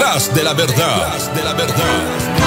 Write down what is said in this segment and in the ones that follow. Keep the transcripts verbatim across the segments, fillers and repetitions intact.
Detrás de la verdad. Detrás de la verdad.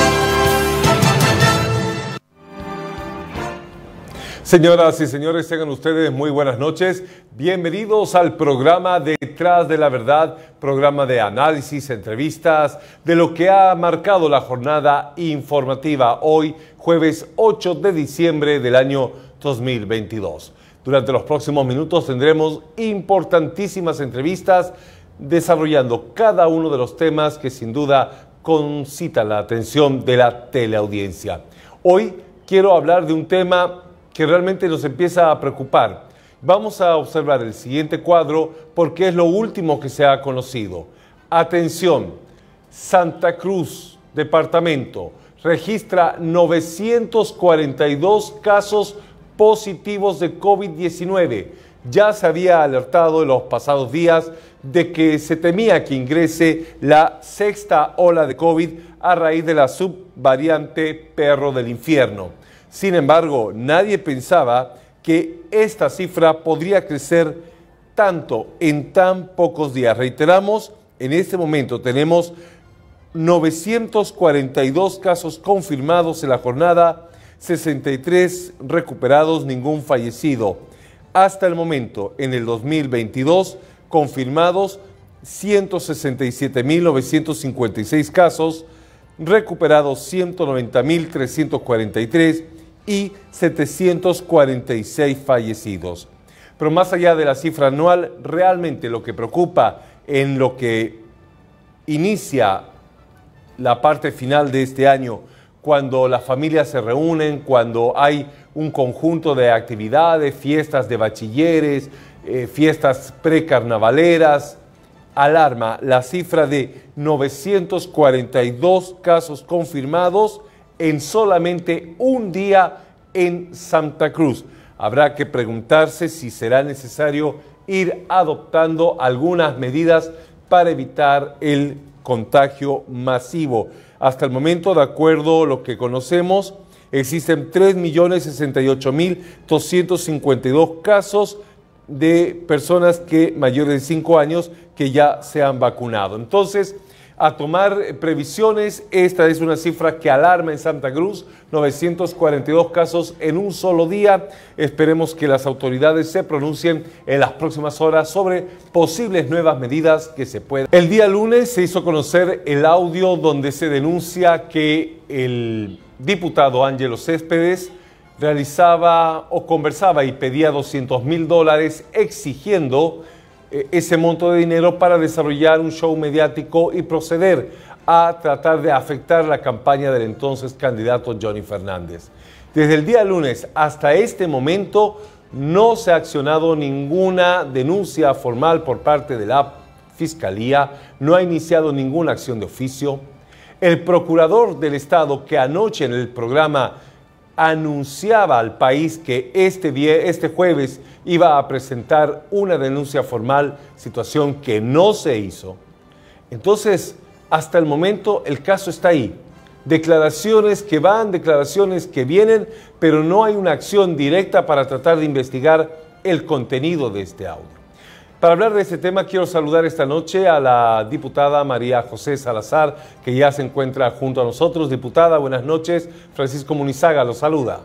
Señoras y señores, tengan ustedes muy buenas noches. Bienvenidos al programa Detrás de la Verdad, programa de análisis, entrevistas, de lo que ha marcado la jornada informativa hoy, jueves ocho de diciembre del año dos mil veintidós. Durante los próximos minutos tendremos importantísimas entrevistas desarrollando cada uno de los temas que sin duda concitan la atención de la teleaudiencia. Hoy quiero hablar de un tema que realmente nos empieza a preocupar. Vamos a observar el siguiente cuadro porque es lo último que se ha conocido. Atención, Santa Cruz, departamento, registra novecientos cuarenta y dos casos positivos de COVID diecinueve. Ya se había alertado en los pasados días de que se temía que ingrese la sexta ola de COVID a raíz de la subvariante perro del infierno. Sin embargo, nadie pensaba que esta cifra podría crecer tanto en tan pocos días. Reiteramos, en este momento tenemos novecientos cuarenta y dos casos confirmados en la jornada, sesenta y tres recuperados, ningún fallecido. Hasta el momento, en el dos mil veintidós, confirmados ciento sesenta y siete mil novecientos cincuenta y seis casos, recuperados ciento noventa mil trescientos cuarenta y tres y setecientos cuarenta y seis fallecidos. Pero más allá de la cifra anual, realmente lo que preocupa en lo que inicia la parte final de este año, cuando las familias se reúnen, cuando hay un conjunto de actividades, fiestas de bachilleres, eh, fiestas precarnavaleras, alarma la cifra de novecientos cuarenta y dos casos confirmados en solamente un día en Santa Cruz. Habrá que preguntarse si será necesario ir adoptando algunas medidas para evitar el contagio masivo. Hasta el momento, de acuerdo a lo que conocemos, existen tres millones sesenta y ocho mil doscientos cincuenta y dos casos de personas que mayores de cinco años que ya se han vacunado. Entonces, a tomar previsiones, esta es una cifra que alarma en Santa Cruz, novecientos cuarenta y dos casos en un solo día. Esperemos que las autoridades se pronuncien en las próximas horas sobre posibles nuevas medidas que se puedan. El día lunes se hizo conocer el audio donde se denuncia que el diputado Ángelo Céspedes realizaba o conversaba y pedía doscientos mil dólares exigiendo ese monto de dinero para desarrollar un show mediático y proceder a tratar de afectar la campaña del entonces candidato Johnny Fernández. Desde el día lunes hasta este momento no se ha accionado ninguna denuncia formal por parte de la Fiscalía, no ha iniciado ninguna acción de oficio. El procurador del Estado, que anoche en el programa anunciaba al país que este, este jueves iba a presentar una denuncia formal, situación que no se hizo. Entonces, hasta el momento el caso está ahí. Declaraciones que van, declaraciones que vienen, pero no hay una acción directa para tratar de investigar el contenido de este audio. Para hablar de este tema, quiero saludar esta noche a la diputada María José Salazar, que ya se encuentra junto a nosotros. Diputada, buenas noches. Francisco Munizaga lo saluda.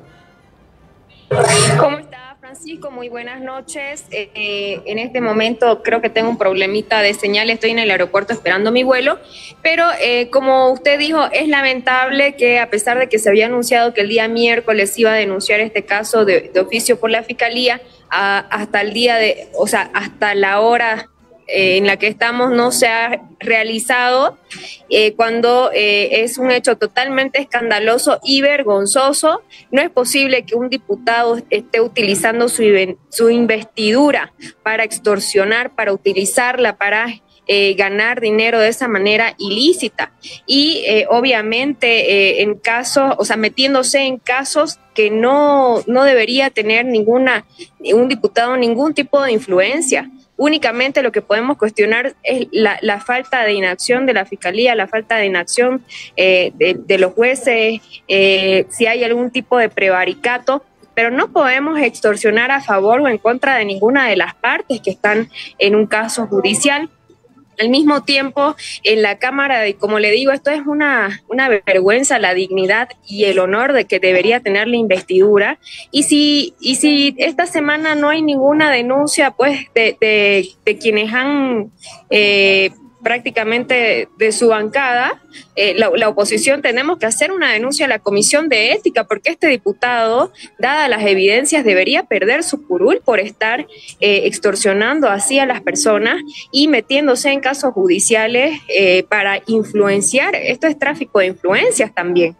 ¿Cómo está, Francisco? Muy buenas noches. Eh, eh, en este momento creo que tengo un problemita de señal. Estoy en el aeropuerto esperando mi vuelo. Pero eh, como usted dijo, es lamentable que a pesar de que se había anunciado que el día miércoles iba a denunciar este caso de, de oficio por la Fiscalía, a, hasta el día de, o sea, hasta la hora eh, en la que estamos no se ha realizado, eh, cuando eh, es un hecho totalmente escandaloso y vergonzoso. No es posible que un diputado esté utilizando su, su investidura para extorsionar, para utilizarla para Eh, ganar dinero de esa manera ilícita y eh, obviamente eh, en casos, o sea, metiéndose en casos que no, no debería tener ninguna, un diputado ningún tipo de influencia. Únicamente lo que podemos cuestionar es la, la falta de inacción de la Fiscalía, la falta de inacción eh, de, de los jueces, eh, si hay algún tipo de prevaricato, pero no podemos extorsionar a favor o en contra de ninguna de las partes que están en un caso judicial. al mismo tiempo en la Cámara, de, como le digo, esto es una, una vergüenza, la dignidad y el honor de que debería tener la investidura. Y si, y si esta semana no hay ninguna denuncia pues de, de, de quienes han eh, prácticamente de su bancada, eh, la, la oposición, tenemos que hacer una denuncia a la Comisión de Ética, porque este diputado, dadas las evidencias, debería perder su curul por estar eh, extorsionando así a las personas y metiéndose en casos judiciales eh, para influenciar. Esto es tráfico de influencias también.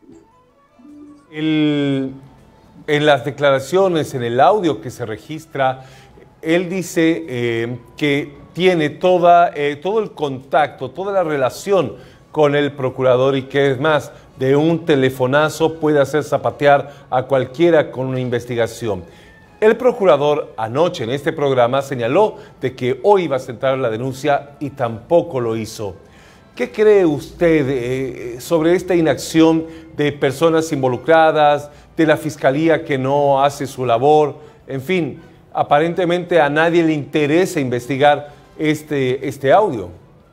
El, en las declaraciones, en el audio que se registra, él dice eh, que tiene toda, eh, todo el contacto, toda la relación con el procurador y que es más, de un telefonazo puede hacer zapatear a cualquiera con una investigación. El procurador anoche en este programa señaló de que hoy iba a sentar la denuncia y tampoco lo hizo. ¿Qué cree usted eh, sobre esta inacción de personas involucradas, de la Fiscalía que no hace su labor? En fin, aparentemente a nadie le interesa investigar este, este audio.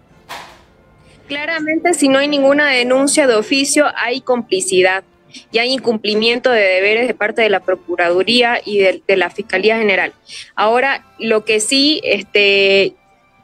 Claramente, si no hay ninguna denuncia de oficio, hay complicidad y hay incumplimiento de deberes de parte de la Procuraduría y de, de la Fiscalía General. Ahora, lo que sí, este,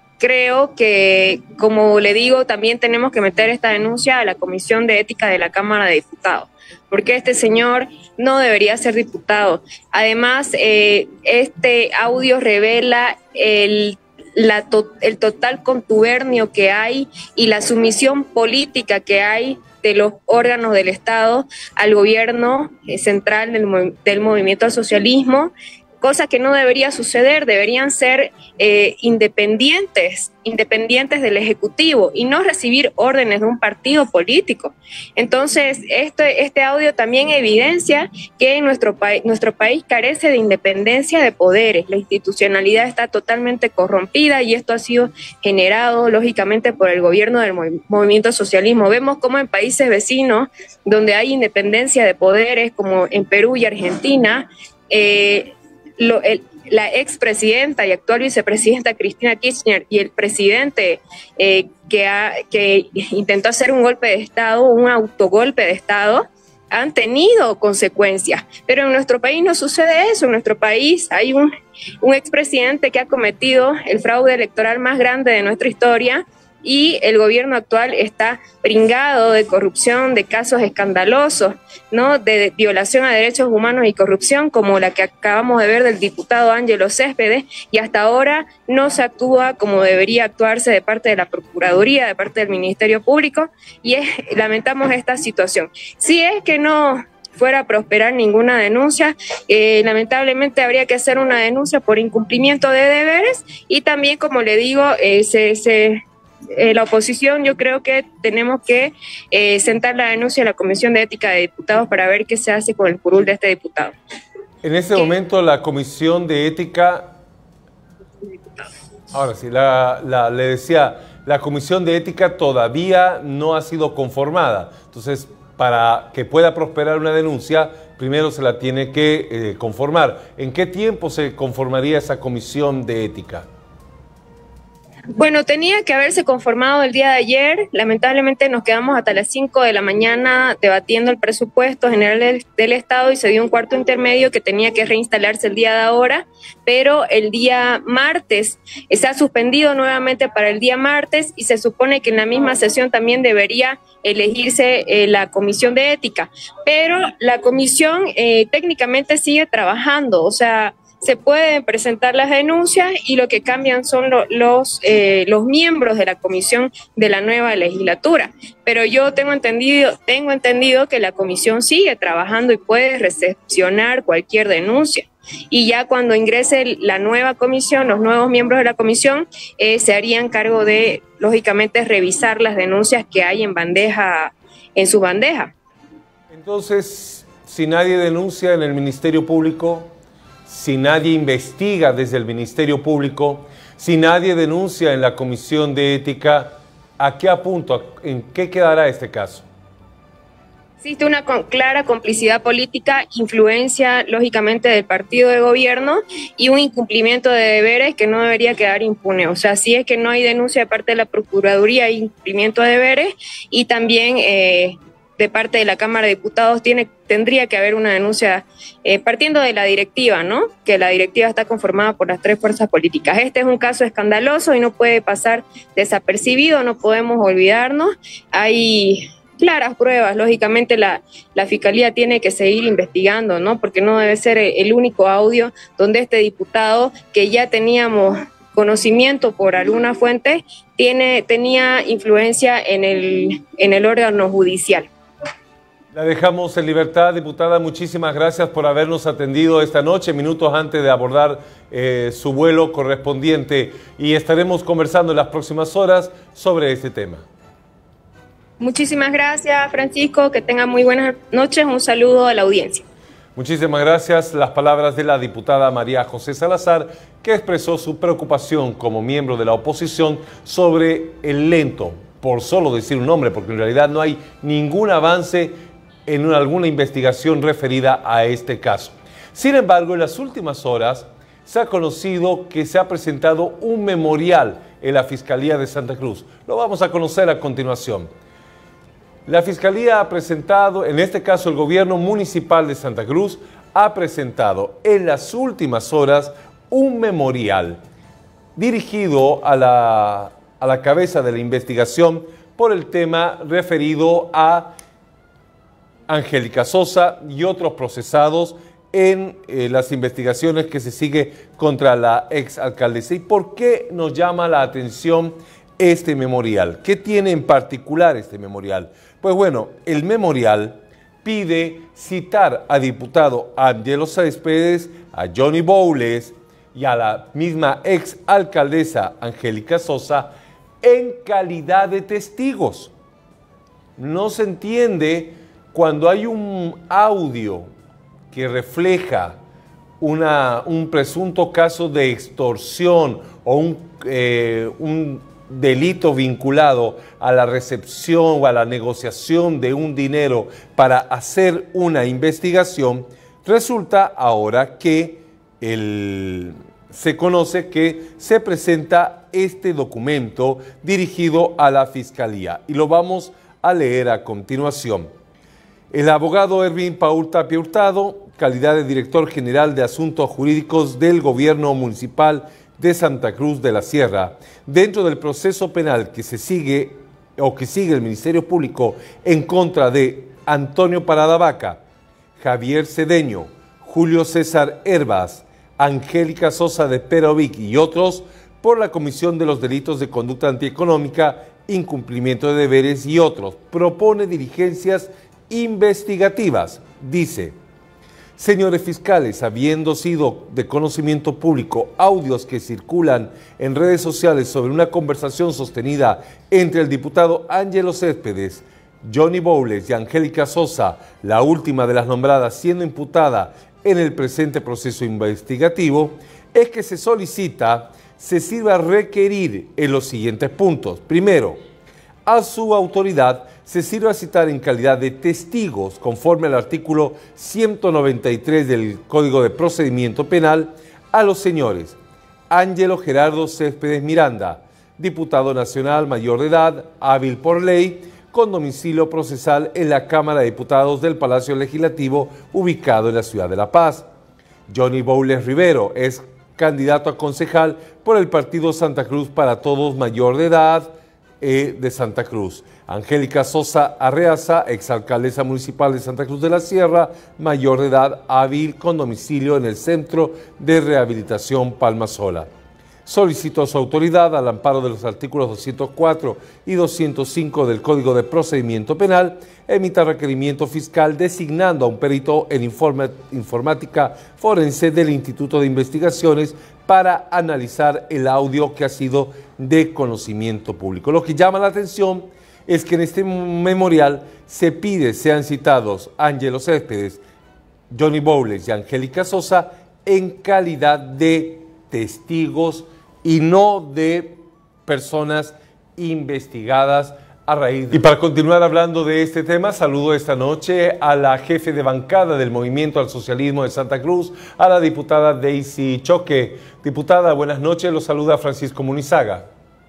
creo que, como le digo, también tenemos que meter esta denuncia a la Comisión de Ética de la Cámara de Diputados, porque este señor no debería ser diputado. Además, eh, este audio revela el La to el total contubernio que hay y la sumisión política que hay de los órganos del Estado al gobierno eh, central del, mov del movimiento al socialismo, cosa que no debería suceder. Deberían ser eh, independientes, independientes del Ejecutivo y no recibir órdenes de un partido político. Entonces, este, este audio también evidencia que nuestro, pa nuestro país carece de independencia de poderes. La institucionalidad está totalmente corrompida y esto ha sido generado, lógicamente, por el gobierno del mov movimiento socialismo. Vemos cómo en países vecinos, donde hay independencia de poderes, como en Perú y Argentina, eh, Lo, el, la expresidenta y actual vicepresidenta Cristina Kirchner y el presidente eh, que, ha, que intentó hacer un golpe de Estado, un autogolpe de Estado, han tenido consecuencias. Pero en nuestro país no sucede eso. En nuestro país hay un, un expresidente que ha cometido el fraude electoral más grande de nuestra historia, y el gobierno actual está pringado de corrupción, de casos escandalosos, ¿no? De, de violación a derechos humanos y corrupción, como la que acabamos de ver del diputado Ángelo Céspedes, y hasta ahora no se actúa como debería actuarse de parte de la Procuraduría, de parte del Ministerio Público, y es, lamentamos esta situación. Si es que no fuera a prosperar ninguna denuncia, eh, lamentablemente habría que hacer una denuncia por incumplimiento de deberes, y también, como le digo, eh, se... se Eh, la oposición, yo creo que tenemos que eh, sentar la denuncia a la Comisión de Ética de Diputados para ver qué se hace con el curul de este diputado. En este ¿Qué? momento la Comisión de Ética, ahora sí, la, la, le decía, la Comisión de Ética todavía no ha sido conformada. Entonces, para que pueda prosperar una denuncia, primero se la tiene que eh, conformar. ¿En qué tiempo se conformaría esa Comisión de Ética? Bueno, tenía que haberse conformado el día de ayer. Lamentablemente nos quedamos hasta las cinco de la mañana debatiendo el presupuesto general del, del Estado y se dio un cuarto intermedio que tenía que reinstalarse el día de ahora, pero el día martes está suspendido nuevamente para el día martes y se supone que en la misma sesión también debería elegirse eh, la Comisión de Ética, pero la comisión eh, técnicamente sigue trabajando, o sea, se pueden presentar las denuncias y lo que cambian son lo, los, eh, los miembros de la comisión de la nueva legislatura. Pero yo tengo entendido, tengo entendido que la comisión sigue trabajando y puede recepcionar cualquier denuncia. Y ya cuando ingrese la nueva comisión, los nuevos miembros de la comisión eh, se harían cargo de, lógicamente, revisar las denuncias que hay en bandeja, en su bandeja. Entonces, si nadie denuncia en el Ministerio Público, si nadie investiga desde el Ministerio Público, si nadie denuncia en la Comisión de Ética, ¿a qué apunto? ¿En qué quedará este caso? Existe una con, clara complicidad política, influencia lógicamente del partido de gobierno y un incumplimiento de deberes que no debería quedar impune. O sea, si es que no hay denuncia de parte de la Procuraduría, hay incumplimiento de deberes y también eh, de parte de la Cámara de Diputados tiene, tendría que haber una denuncia eh, partiendo de la directiva, ¿no? Que la directiva está conformada por las tres fuerzas políticas. Este es un caso escandaloso y no puede pasar desapercibido, no podemos olvidarnos. Hay claras pruebas, lógicamente la, la Fiscalía tiene que seguir investigando, ¿no? Porque no debe ser el único audio donde este diputado, que ya teníamos conocimiento por alguna fuente, tiene, tenía influencia en el, en el órgano judicial. La dejamos en libertad, diputada. Muchísimas gracias por habernos atendido esta noche, minutos antes de abordar eh, su vuelo correspondiente, y estaremos conversando en las próximas horas sobre este tema. Muchísimas gracias, Francisco, que tengan muy buenas noches, un saludo a la audiencia. Muchísimas gracias. Las palabras de la diputada María José Salazar, que expresó su preocupación como miembro de la oposición sobre el lento, por solo decir un nombre, porque en realidad no hay ningún avance en una, alguna investigación referida a este caso. Sin embargo, en las últimas horas se ha conocido que se ha presentado un memorial en la Fiscalía de Santa Cruz. Lo vamos a conocer a continuación. La Fiscalía ha presentado, en este caso el Gobierno Municipal de Santa Cruz, ha presentado en las últimas horas un memorial dirigido a la, a la cabeza de la investigación por el tema referido a Angélica Sosa y otros procesados en eh, las investigaciones que se sigue contra la exalcaldesa. ¿Y por qué nos llama la atención este memorial? ¿Qué tiene en particular este memorial? Pues bueno, el memorial pide citar a diputado Ángelo Céspedes, a Johnny Bowles y a la misma exalcaldesa Angélica Sosa en calidad de testigos. No se entiende cuando hay un audio que refleja una, un presunto caso de extorsión o un, eh, un delito vinculado a la recepción o a la negociación de un dinero para hacer una investigación. Resulta ahora que el, se conoce que se presenta este documento dirigido a la Fiscalía y lo vamos a leer a continuación. El abogado Erwin Paul Tapia Hurtado, calidad de director general de Asuntos Jurídicos del Gobierno Municipal de Santa Cruz de la Sierra, dentro del proceso penal que se sigue o que sigue el Ministerio Público en contra de Antonio Parada Vaca, Javier Cedeño, Julio César Herbas, Angélica Sosa de Perovic y otros por la comisión de los delitos de conducta antieconómica, incumplimiento de deberes y otros, propone diligencias investigativas. Dice: señores fiscales, habiendo sido de conocimiento público audios que circulan en redes sociales sobre una conversación sostenida entre el diputado Ángelo Céspedes, Johnny Bowles y Angélica Sosa, la última de las nombradas siendo imputada en el presente proceso investigativo, es que se solicita se sirva a requerir en los siguientes puntos. Primero, a su autoridad se sirva a citar en calidad de testigos, conforme al artículo ciento noventa y tres del Código de Procedimiento Penal, a los señores Ángelo Gerardo Céspedes Miranda, diputado nacional mayor de edad, hábil por ley, con domicilio procesal en la Cámara de Diputados del Palacio Legislativo, ubicado en la ciudad de La Paz. Johnny Bowles Rivero es candidato a concejal por el partido Santa Cruz para Todos, mayor de edad, eh, de Santa Cruz. Angélica Sosa Arreaza, exalcaldesa municipal de Santa Cruz de la Sierra, mayor de edad, hábil, con domicilio en el Centro de Rehabilitación Palma Sola. Solicitó a su autoridad, al amparo de los artículos doscientos cuatro y doscientos cinco del Código de Procedimiento Penal, emita requerimiento fiscal designando a un perito en informe, informática forense del Instituto de Investigaciones para analizar el audio que ha sido de conocimiento público. Lo que llama la atención es que en este memorial se pide sean citados Ángelo Céspedes, Johnny Bowles y Angélica Sosa en calidad de testigos y no de personas investigadas A raíz. Y para continuar hablando de este tema, saludo esta noche a la jefe de bancada del Movimiento al Socialismo de Santa Cruz, a la diputada Daisy Choque. Diputada, buenas noches, los saluda Francisco Munizaga.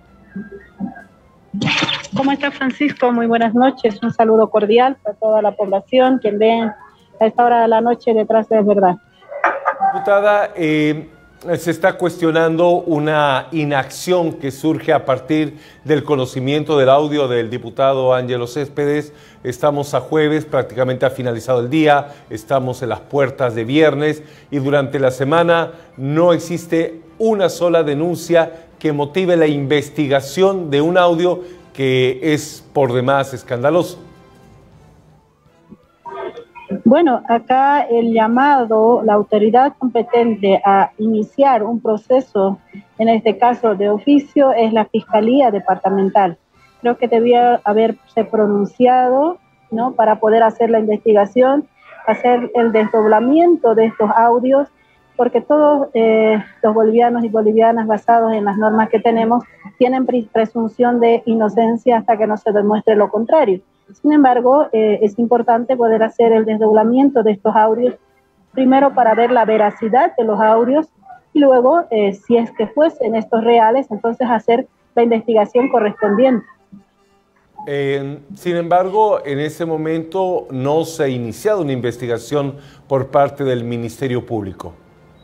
¿Cómo está, Francisco? Muy buenas noches, un saludo cordial para toda la población quien ve a esta hora de la noche Detrás de la Verdad. Diputada, eh, se está cuestionando una inacción que surge a partir del conocimiento del audio del diputado Ángelo Céspedes. Estamos a jueves, prácticamente ha finalizado el día, estamos en las puertas de viernes y durante la semana no existe una sola denuncia que motive la investigación de un audio que es por demás escandaloso. Bueno, acá el llamado, la autoridad competente a iniciar un proceso, en este caso de oficio, es la Fiscalía Departamental. Creo que debía haberse pronunciado, ¿no?, para poder hacer la investigación, hacer el desdoblamiento de estos audios, porque todos eh, los bolivianos y bolivianas, basados en las normas que tenemos, tienen presunción de inocencia hasta que no se demuestre lo contrario. Sin embargo, eh, es importante poder hacer el desdoblamiento de estos audios, primero para ver la veracidad de los audios y luego, eh, si es que fuesen estos reales, entonces hacer la investigación correspondiente. Eh, sin embargo, en ese momento no se ha iniciado una investigación por parte del Ministerio Público.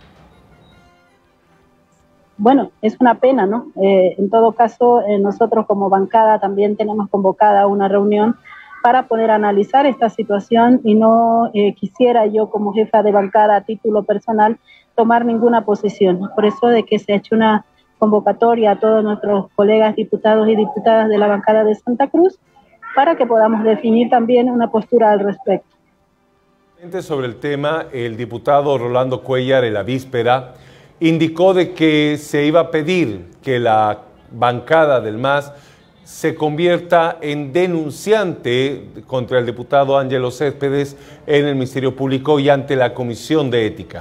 Bueno, es una pena, ¿no? Eh, en todo caso, eh, nosotros como bancada también tenemos convocada una reunión para poder analizar esta situación y no eh, quisiera yo como jefa de bancada a título personal tomar ninguna posición. Por eso de que se ha hecho una convocatoria a todos nuestros colegas diputados y diputadas de la bancada de Santa Cruz para que podamos definir también una postura al respecto. Sobre el tema, el diputado Rolando Cuellar en la víspera indicó de que se iba a pedir que la bancada del M A S se convierta en denunciante contra el diputado Ángelo Céspedes en el Ministerio Público y ante la Comisión de Ética.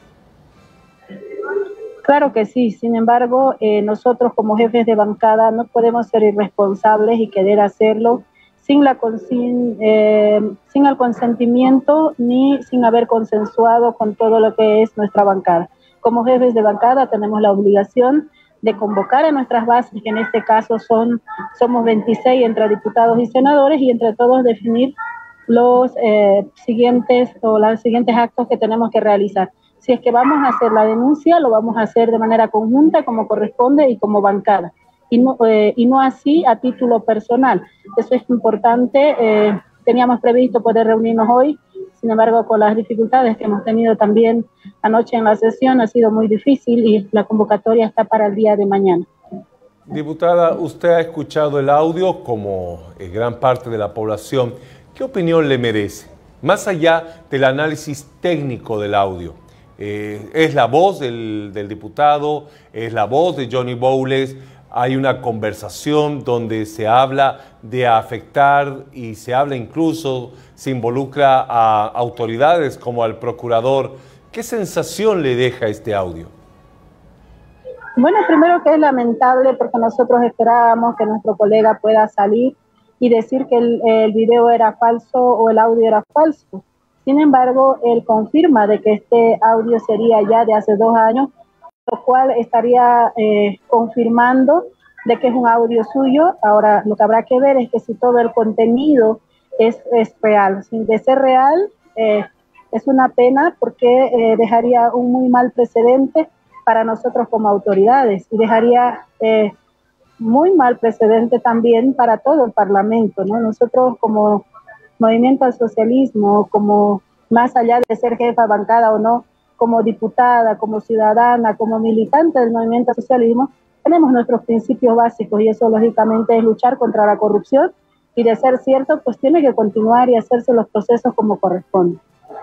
Claro que sí, sin embargo, eh, nosotros como jefes de bancada no podemos ser irresponsables y querer hacerlo sin, la, sin, eh, sin el consentimiento ni sin haber consensuado con todo lo que es nuestra bancada. Como jefes de bancada tenemos la obligación de convocar a nuestras bases, que en este caso son somos veintiséis entre diputados y senadores, y entre todos definir los eh, siguientes o los siguientes actos que tenemos que realizar. Si es que vamos a hacer la denuncia, lo vamos a hacer de manera conjunta, como corresponde y como bancada, y no, eh, y no así a título personal. Eso es importante. Eh, teníamos previsto poder reunirnos hoy, sin embargo, con las dificultades que hemos tenido también anoche en la sesión, ha sido muy difícil y la convocatoria está para el día de mañana. Diputada, usted ha escuchado el audio como gran parte de la población. ¿Qué opinión le merece? Más allá del análisis técnico del audio, eh, ¿es la voz del, del diputado? ¿Es la voz de Johnny Bowles? Hay una conversación donde se habla de afectar y se habla incluso, se involucra a autoridades como al procurador. ¿Qué sensación le deja este audio? Bueno, primero que es lamentable porque nosotros esperábamos que nuestro colega pueda salir y decir que el, el video era falso o el audio era falso. Sin embargo, él confirma de que este audio sería ya de hace dos años, lo cual estaría eh, confirmando de que es un audio suyo. Ahora, lo que habrá que ver es que si todo el contenido es, es real. Sin de ser real, eh, es una pena porque eh, dejaría un muy mal precedente para nosotros como autoridades y dejaría eh, muy mal precedente también para todo el Parlamento, ¿no? Nosotros como Movimiento al Socialismo, como más allá de ser jefa bancada o no, como diputada, como ciudadana, como militante del Movimiento al Socialismo, tenemos nuestros principios básicos y eso lógicamente es luchar contra la corrupción y de ser cierto, pues tiene que continuar y hacerse los procesos como corresponde.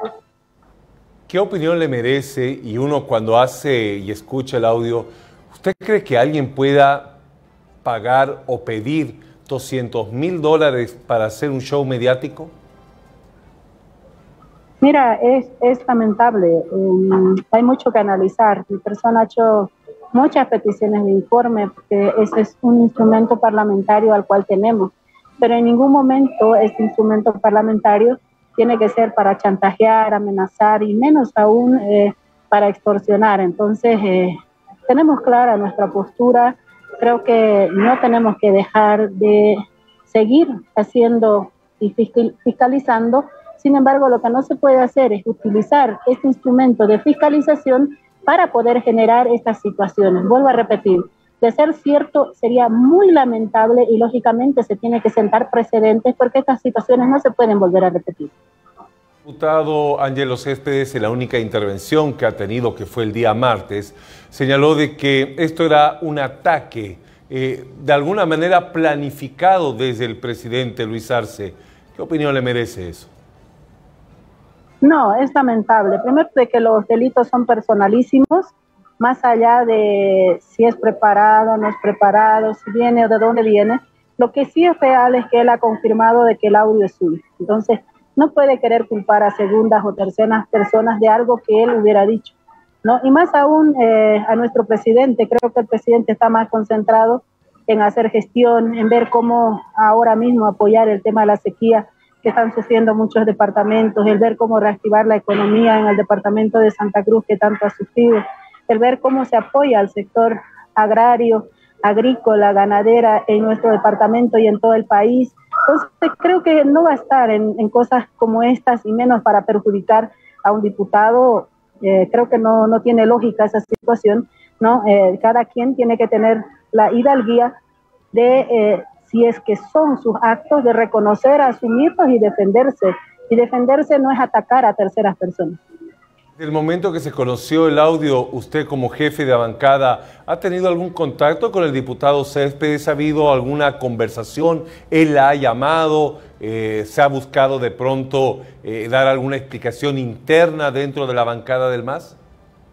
¿Qué opinión le merece, y uno cuando hace y escucha el audio, usted cree que alguien pueda pagar o pedir doscientos mil dólares para hacer un show mediático? Mira, es, es lamentable. Um, hay mucho que analizar. Mi persona ha hecho muchas peticiones de informe porque ese es un instrumento parlamentario al cual tenemos. pero en ningún momento este instrumento parlamentario tiene que ser para chantajear, amenazar y menos aún eh, para extorsionar. Entonces, eh, tenemos clara nuestra postura. Creo que no tenemos que dejar de seguir haciendo y fiscalizando. Sin embargo, lo que no se puede hacer es utilizar este instrumento de fiscalización para poder generar estas situaciones. Vuelvo a repetir, de ser cierto, sería muy lamentable y lógicamente se tiene que sentar precedentes porque estas situaciones no se pueden volver a repetir. Diputado Ángelo Céspedes, en la única intervención que ha tenido, que fue el día martes, señaló de que esto era un ataque eh, de alguna manera planificado desde el presidente Luis Arce. ¿Qué opinión le merece eso? No, es lamentable. Primero, de que los delitos son personalísimos, más allá de si es preparado, no es preparado, si viene o de dónde viene. Lo que sí es real es que él ha confirmado de que el audio es suyo. Entonces, no puede querer culpar a segundas o terceras personas de algo que él hubiera dicho, ¿no? Y más aún eh, a nuestro presidente. Creo que el presidente está más concentrado en hacer gestión, en ver cómo ahora mismo apoyar el tema de la sequía que están sufriendo muchos departamentos, el ver cómo reactivar la economía en el departamento de Santa Cruz que tanto ha sufrido, el ver cómo se apoya al sector agrario, agrícola, ganadera en nuestro departamento y en todo el país. Entonces creo que no va a estar en, en cosas como estas y menos para perjudicar a un diputado. Eh, creo que no, no tiene lógica esa situación, ¿no? Eh, cada quien tiene que tener la hidalguía de, eh, si es que son sus actos, de reconocer, asumirlos y defenderse. Y defenderse no es atacar a terceras personas. Desde el momento que se conoció el audio, usted como jefe de bancada, ¿ha tenido algún contacto con el diputado Céspedes? ¿Ha habido alguna conversación? ¿Él la ha llamado? Eh, ¿Se ha buscado de pronto eh, dar alguna explicación interna dentro de la bancada del M A S?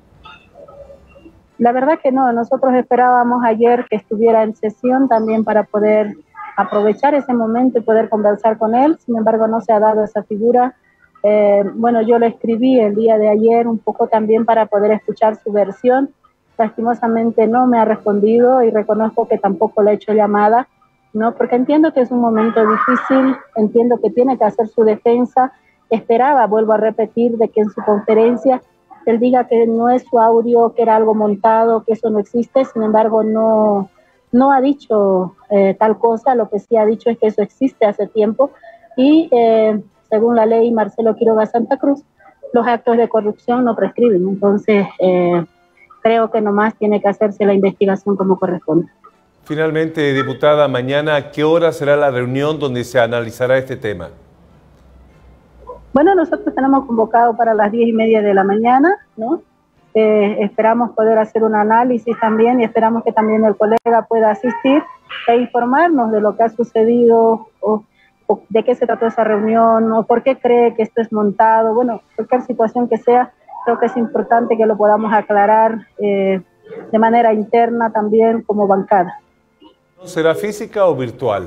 La verdad que no. Nosotros esperábamos ayer que estuviera en sesión también para poder aprovechar ese momento y poder conversar con él. Sin embargo, no se ha dado esa figura. Eh, bueno, yo le escribí el día de ayer un poco también para poder escuchar su versión. Lastimosamente no me ha respondido y reconozco que tampoco le he hecho llamada, ¿no? Porque entiendo que es un momento difícil, entiendo que tiene que hacer su defensa. Esperaba, vuelvo a repetir, de que en su conferencia él diga que no es su audio, que era algo montado, que eso no existe. Sin embargo, no, no ha dicho eh, tal cosa. Lo que sí ha dicho es que eso existe hace tiempo y eh, según la ley Marcelo Quiroga Santa Cruz, los actos de corrupción no prescriben. Entonces, eh, creo que nomás tiene que hacerse la investigación como corresponde. Finalmente, diputada, mañana, ¿a qué hora será la reunión donde se analizará este tema? Bueno, nosotros tenemos convocado para las diez y media de la mañana, ¿no? Eh, esperamos poder hacer un análisis también y esperamos que también el colega pueda asistir e informarnos de lo que ha sucedido o de qué se trató esa reunión, o por qué cree que esto es montado. Bueno, cualquier situación que sea, creo que es importante que lo podamos aclarar eh, de manera interna también como bancada. ¿Será física o virtual?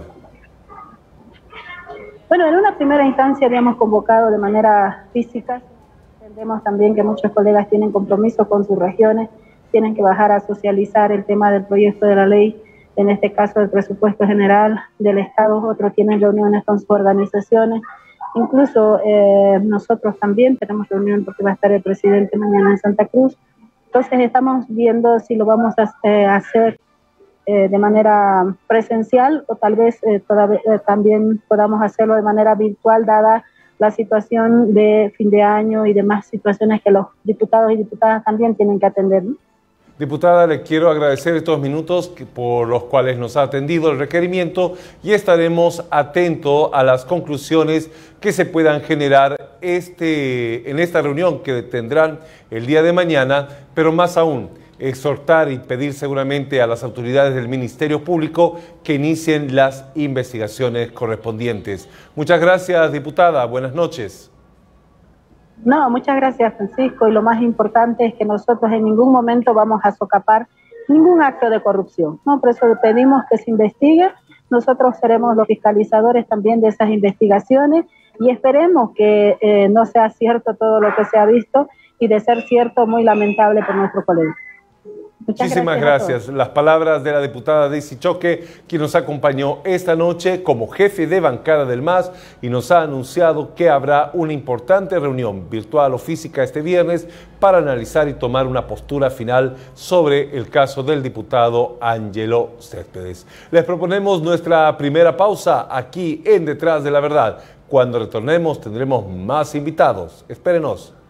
Bueno, en una primera instancia habíamos convocado de manera física. Entendemos también que muchos colegas tienen compromiso con sus regiones, tienen que bajar a socializar el tema del proyecto de la ley, en este caso el presupuesto general del Estado. Otros tienen reuniones con sus organizaciones. Incluso eh, nosotros también tenemos reunión porque va a estar el presidente mañana en Santa Cruz. Entonces estamos viendo si lo vamos a eh, hacer eh, de manera presencial o tal vez eh, todavía, eh, también podamos hacerlo de manera virtual, dada la situación de fin de año y demás situaciones que los diputados y diputadas también tienen que atender, ¿no? Diputada, le quiero agradecer estos minutos que, por los cuales nos ha atendido el requerimiento, y estaremos atentos a las conclusiones que se puedan generar este, en esta reunión que tendrán el día de mañana, pero más aún, exhortar y pedir seguramente a las autoridades del Ministerio Público que inicien las investigaciones correspondientes. Muchas gracias, diputada. Buenas noches. No, muchas gracias, Francisco, y lo más importante es que nosotros en ningún momento vamos a socapar ningún acto de corrupción, ¿no? Por eso pedimos que se investigue. Nosotros seremos los fiscalizadores también de esas investigaciones y esperemos que eh, no sea cierto todo lo que se ha visto, y de ser cierto, muy lamentable por nuestro colega. Muchas Muchísimas gracias. gracias. Las palabras de la diputada Daisy Choque, quien nos acompañó esta noche como jefe de bancada del M A S y nos ha anunciado que habrá una importante reunión virtual o física este viernes para analizar y tomar una postura final sobre el caso del diputado Ángelo Céspedes. Les proponemos nuestra primera pausa aquí en Detrás de la Verdad. Cuando retornemos tendremos más invitados. Espérenos.